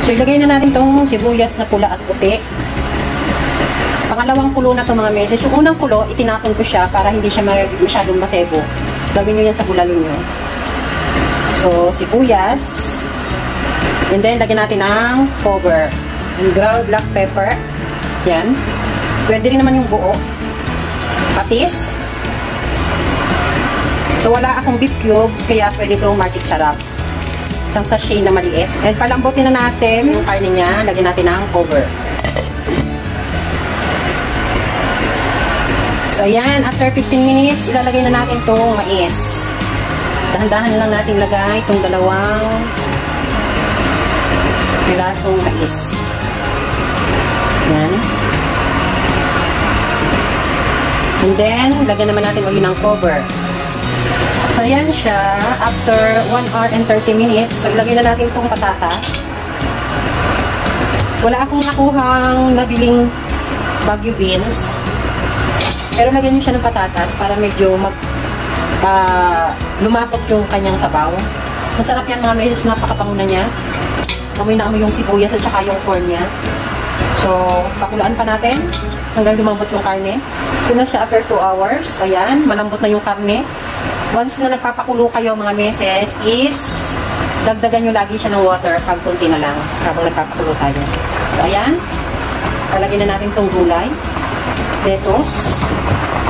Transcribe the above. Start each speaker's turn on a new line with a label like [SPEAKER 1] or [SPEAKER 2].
[SPEAKER 1] So, ilagay na natin tong sibuyas na pula at puti. Pangalawang kulo na to mga meses. Yung unang kulo, itinapon ko siya para hindi siya masyadong masebo. Gawin nyo yan sa bulalo nyo. So, sibuyas. And then, lagyan natin ang cover. And ground black pepper. Yan. Pwede rin naman yung buo. Patis. So, wala akong beef cubes, kaya pwede itong magic sarap. Isang sachet na maliit. And palambutin na natin yung karne niya. Lagyan natin ang cover. So, ayan. After 15 minutes, ilalagay na natin itong mais. Dahan-dahan lang natin lagay itong dalawang pirasong mais. Ayan. And then, lagyan naman natin ulit ng cover. So, ayan siya. After 1 hour and 30 minutes, so, ilagay na natin itong patatas. Wala akong nakuhang nabiling Baguio beans. Pero lagyan nyo siya ng patatas para medyo lumapot yung kanyang sabaw. Masarap yan mga meses, napakapango na niya. Amoy na amoy yung sibuyas at saka yung corn niya. So, pakulaan pa natin hanggang lumambot yung karne. Ito na siya after 2 hours. Ayan, malambot na yung karne. Once na nagpapakulo kayo mga meses is dagdagan nyo lagi siya ng water pag kunti na lang habang nagpapakulo tayo. So, ayan. Palagyan na natin itong gulay. Lettuce.